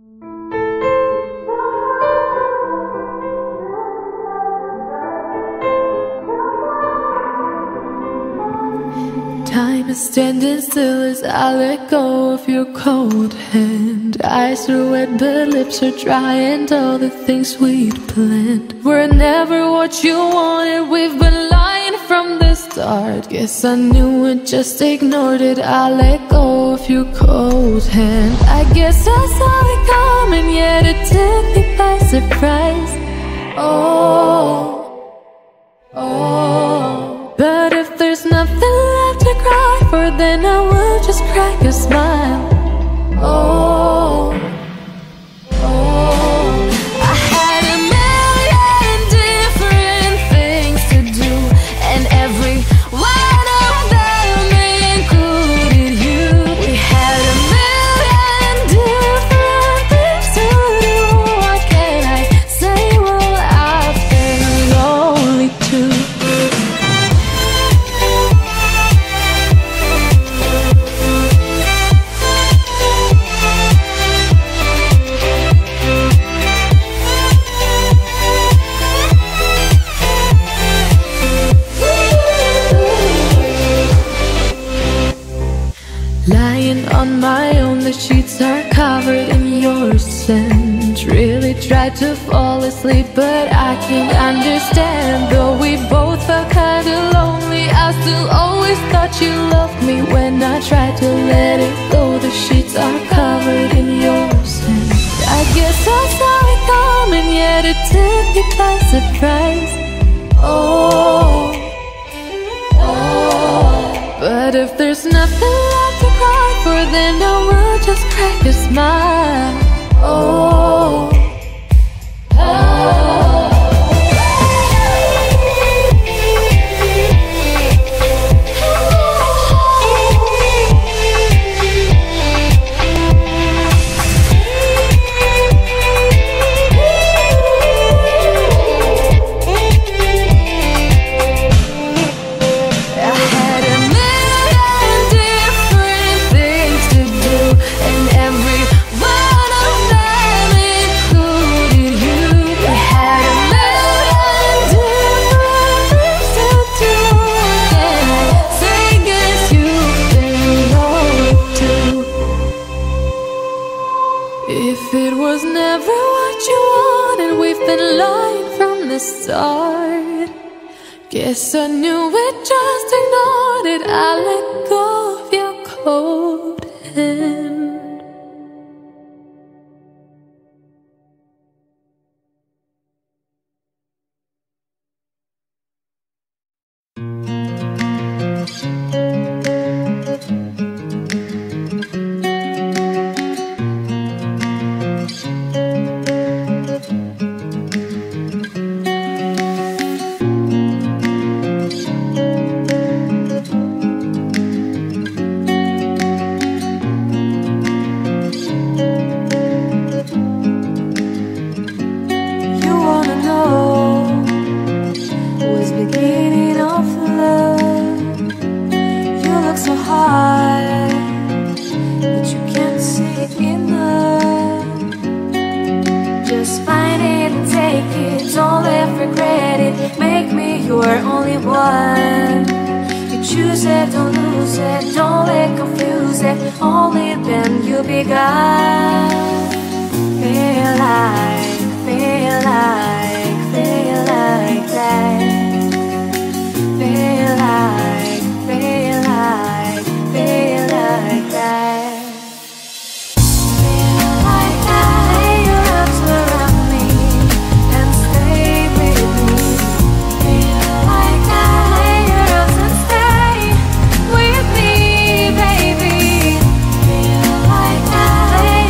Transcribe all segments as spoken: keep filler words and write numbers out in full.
Time is standing still as I let go of your cold hand. Eyes are wet but lips are dry, and all the things we'd planned were never what you wanted. We've been lying from the start. Guess I knew it, just ignored it. I let go of your cold hand. I guess I saw it coming, yet it took me by surprise. Oh, oh. But if there's nothing left to cry for, then I will just crack a smile. Oh, oh. I had a million different things to do, and every one of them included you. We had a million different things to do. What can I say? Well, I've been lonely too. Lying on my own, the sheets are covered in your scent. Really tried to fall asleep, but I can't understand. Though we both felt kinda lonely, I still always thought you loved me. When I tried to let it go, the sheets are covered in your scent. I guess I saw it coming, yet it took me by surprise. Oh, oh. But if there's nothing left to cry for, then I will just crack a smile. Oh, oh. If it was never what you wanted, we've been lying from the start. Guess I knew it, just ignored it. I let go of your cold hand. You're only one. You choose it, don't lose it, don't let confuse it. Only then you begun. Feel like, feel like, feel like that. Feel like, feel like, feel like that. Baby, feel like I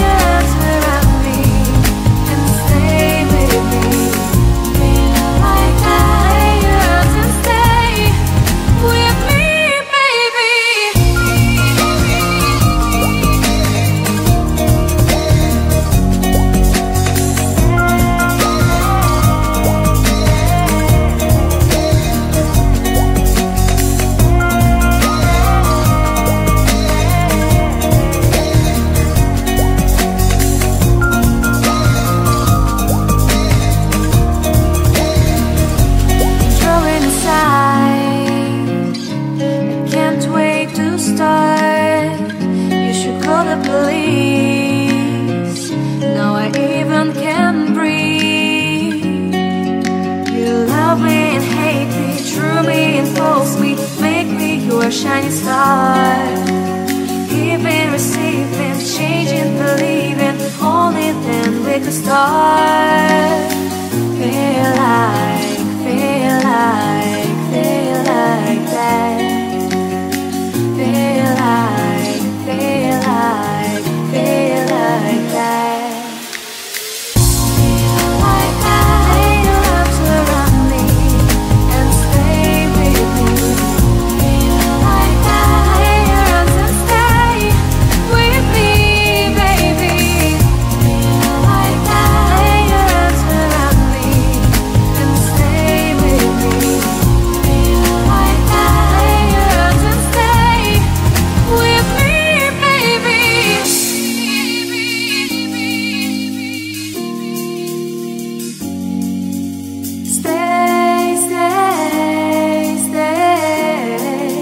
like a star. Feel like, feel like, feel like that. Feel like, feel like, feel like that. Feel like that. Lay your arms around me and stay with me. Feel like that. Lay your arms and stay with me, baby. Feel like that. Lay your arms around me and stay with me. Feel like that. Lay your arms and stay with me, baby. Stay, stay, stay,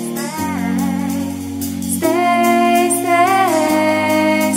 stay, stay,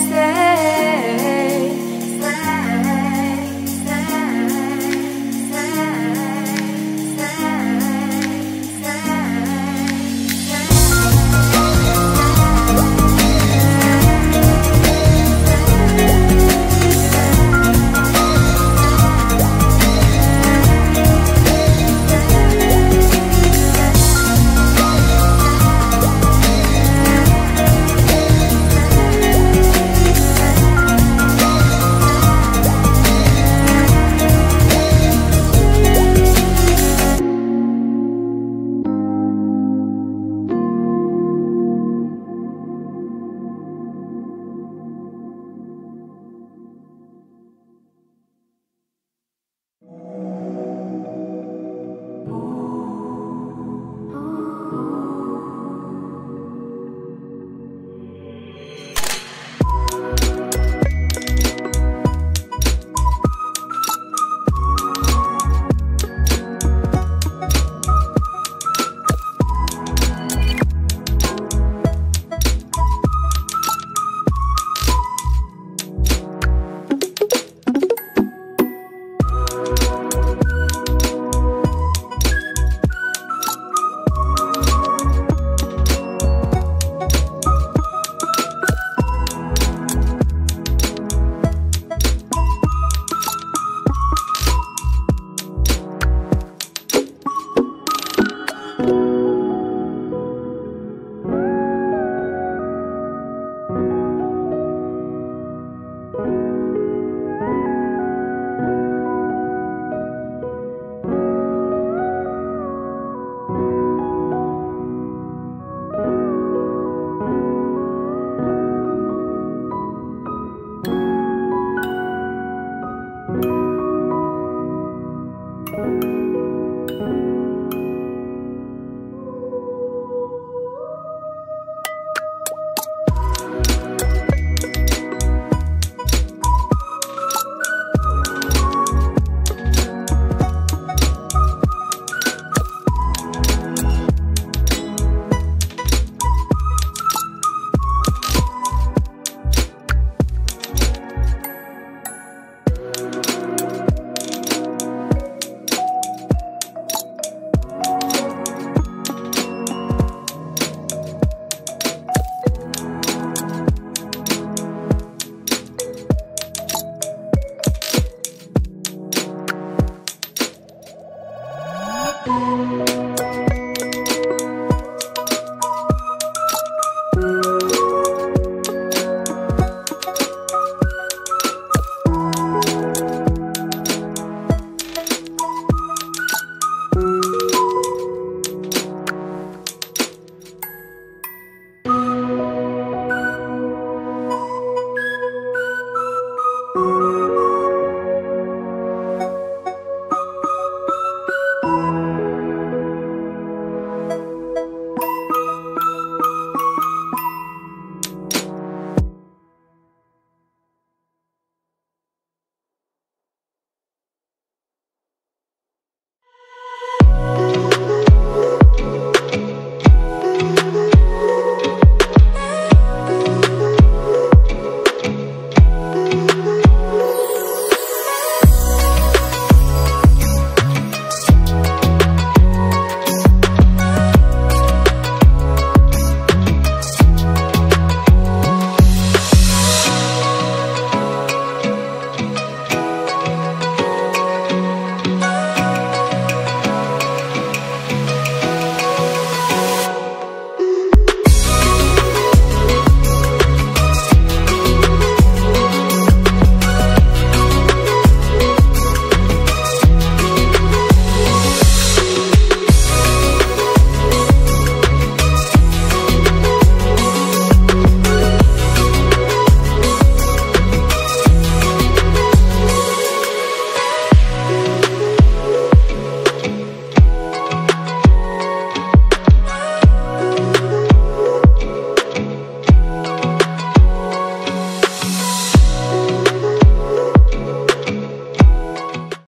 Thank you.